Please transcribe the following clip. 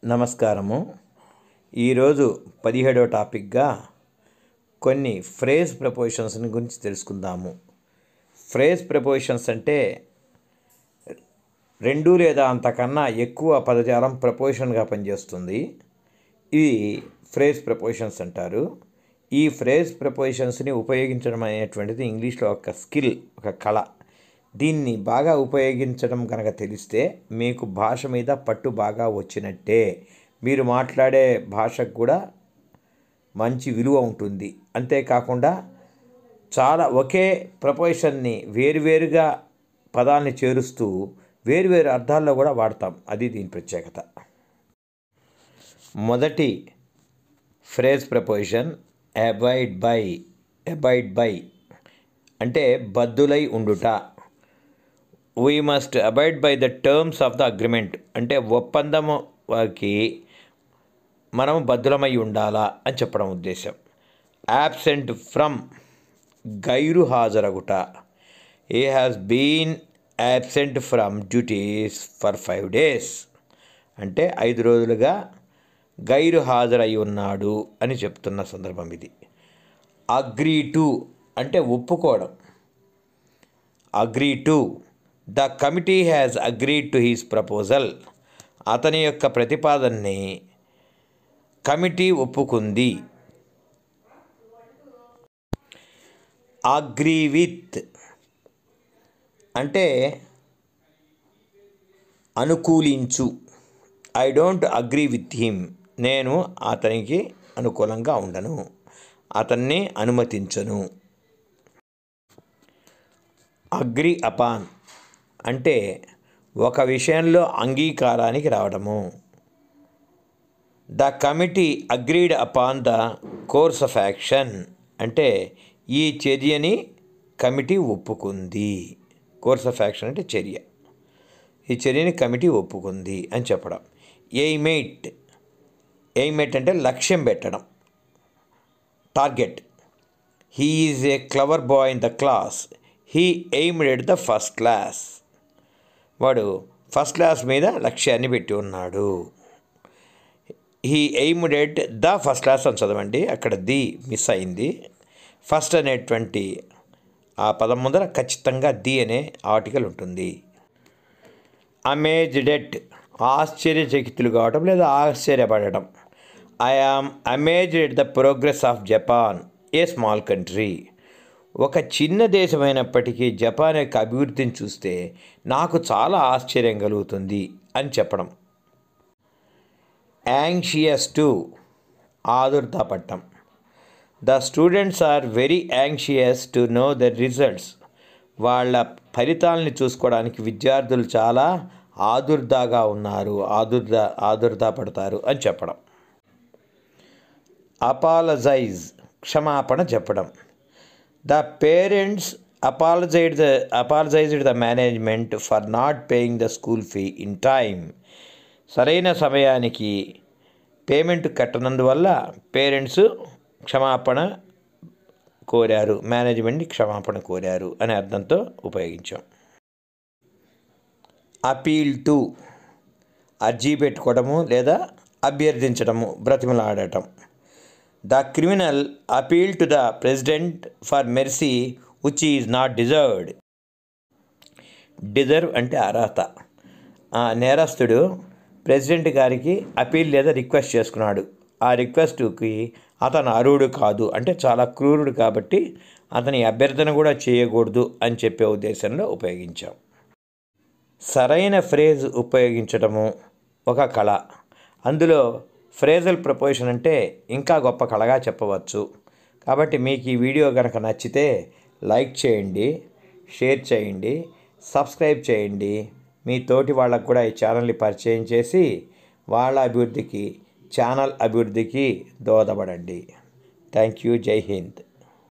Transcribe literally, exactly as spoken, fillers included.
నమస్కారము. ఈరోజు పదిహేడవ టాపిక్గా కొన్ని ఫ్రేజ్ ప్రపోజిషన్స్ గురించి తెలుసుకుందాము. ఫ్రేజ్ ప్రపోజిషన్స్ అంటే రెండు లేదా అంతకన్నా ఎక్కువ పదజాలం ప్రపోజిషన్గా పనిచేస్తుంది. ఇవి ఫ్రేజ్ ప్రపోజిషన్స్ అంటారు. ఈ ఫ్రేజ్ ప్రపోజిషన్స్ని ఉపయోగించడం అనేటువంటిది ఇంగ్లీష్లో ఒక స్కిల్, ఒక కళ. దీన్ని బాగా ఉపయోగించడం కనుక తెలిస్తే మీకు భాష మీద పట్టు బాగా వచ్చినట్టే. మీరు మాట్లాడే భాషకు కూడా మంచి విలువ ఉంటుంది. అంతేకాకుండా చాలా ఒకే ప్రపోజిషన్ని వేరువేరుగా పదాలని చేరుస్తూ వేరువేరు అర్థాల్లో కూడా వాడతాం. అది దీని ప్రత్యేకత. మొదటి phrase preposition abide by. Abide by అంటే బద్దులై ఉండుట. We must abide by the terms of the agreement అంటే ఒప్పందంకి మనం బద్దులమై ఉండాలా అని చెప్పడం ఉద్దేశం. యాబ్సెంట్ ఫ్రమ్ గైరు హాజరగుట. He has been absent from duties for five days అంటే ఐదు రోజులుగా గైరు హాజరై ఉన్నాడు అని చెప్తున్న సందర్భం ఇది. అగ్రీ టు అంటే ఒప్పుకోవడం. Agree to. The committee has agreed to his proposal. అతని యొక్క ప్రతిపాదనని కమిటీ ఒప్పుకుంది. అగ్రీ విత్ అంటే అనుకూలించు. I don't agree with him. నేను అతనికి అనుకూలంగా ఉండను, అతన్ని అనుమతించను. అగ్రీ అపాన్ అంటే ఒక విషయంలో అంగీకారానికి రావడము. The committee agreed upon the course of action అంటే ఈ చర్యని కమిటీ ఒప్పుకుంది. కోర్స్ ఆఫ్ యాక్షన్ అంటే చర్య. ఈ చర్యని కమిటీ ఒప్పుకుంది అని చెప్పడం. ఎయిమేట్. ఎయిమేట్ అంటే లక్ష్యం పెట్టడం, target. He is a clever boy in the class. He aimed at the first class. వాడు ఫస్ట్ క్లాస్ మీద లక్ష్యాన్ని పెట్టి ఉన్నాడు. He aimed at the first class అని చదవండి, అక్కడ ది మిస్ అయింది. ఫస్ట్ అనేటువంటి ఆ పదం ముందర ఖచ్చితంగా ది అనే ఆర్టికల్ ఉంటుంది. అమేజ్డ్ ఎట్ ఆశ్చర్యచకితులు కావడం లేదా ఆశ్చర్యపడటం. I am amazed at the progress of Japan, a small country. ఒక చిన్న దేశమైనప్పటికీ జపాన్ యొక్క అభివృద్ధిని చూస్తే నాకు చాలా ఆశ్చర్యం కలుగుతుంది అని చెప్పడం. యాంగ్షియస్ టు ఆదుర్దాపడటం. The students are very anxious to know the results. వాళ్ళ ఫలితాలని చూసుకోవడానికి విద్యార్థులు చాలా ఆదుర్దాగా ఉన్నారు, ఆదుర్దా ఆదుర్దాపడతారు అని చెప్పడం. అపాలజైజ్ క్షమాపణ చెప్పడం. The parents apologized the apologized the management for not paying the school fee in time. సరైన సమయానికి పేమెంట్ కట్టనందువల్ల పేరెంట్స్ క్షమాపణ కోరారు, మేనేజ్మెంట్ని క్షమాపణ కోరారు అనే అర్థంతో ఉపయోగించాం. అపీల్ టు అర్జీ పెట్టుకోవడము లేదా అభ్యర్థించడము, బ్రతిమలాడటం. The criminal appeal to the president for mercy which is not deserved. Deserve అంటే అర్హత. నేరస్తుడు ప్రెసిడెంట్ గారికి అపీల్ లేదా రిక్వెస్ట్ చేసుకున్నాడు. ఆ రిక్వెస్ట్కి అతను అర్హుడు కాదు అంటే చాలా క్రూరుడు కాబట్టి అతని అభ్యర్థన కూడా చేయకూడదు అని చెప్పే ఉద్దేశంలో ఉపయోగించాం. సరైన ఫ్రేజ్ ఉపయోగించడము ఒక కళ. అందులో ఫ్రేజల్ ప్రపోజిషన్ అంటే ఇంకా గొప్ప కళగా చెప్పవచ్చు. కాబట్టి మీకు ఈ వీడియో కనుక నచ్చితే లైక్ చేయండి, షేర్ చేయండి, సబ్స్క్రైబ్ చేయండి. మీ తోటి వాళ్ళకు కూడా ఈ ఛానల్ని పరిచయం చేసి వాళ్ళ అభివృద్ధికి, ఛానల్ అభివృద్ధికి దోహదపడండి. Thank you. జై హింద్.